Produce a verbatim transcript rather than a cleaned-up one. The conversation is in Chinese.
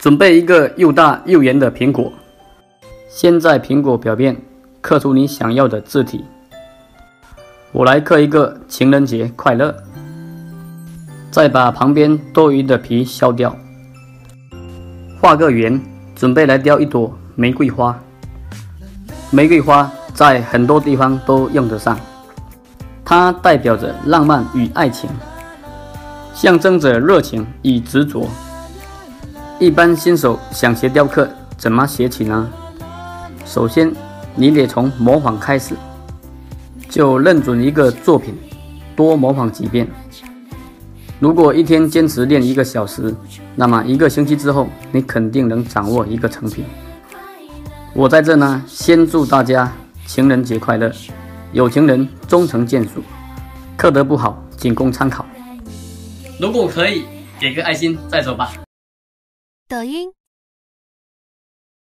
准备一个又大又圆的苹果，先在苹果表面刻出你想要的字体。我来刻一个情人节快乐，再把旁边多余的皮削掉，画个圆，准备来雕一朵玫瑰花。玫瑰花在很多地方都用得上，它代表着浪漫与爱情，象征着热情与执着。一般新手想学雕刻，怎么学起呢？首先，你得从模仿开始，就认准一个作品，多模仿几遍。如果一天坚持练一个小时，那么一个星期之后，你肯定能掌握一个成品。我在这呢，先祝大家情人节快乐，有情人终成眷属。刻得不好，仅供参考。如果可以，给个爱心再走吧。 抖音。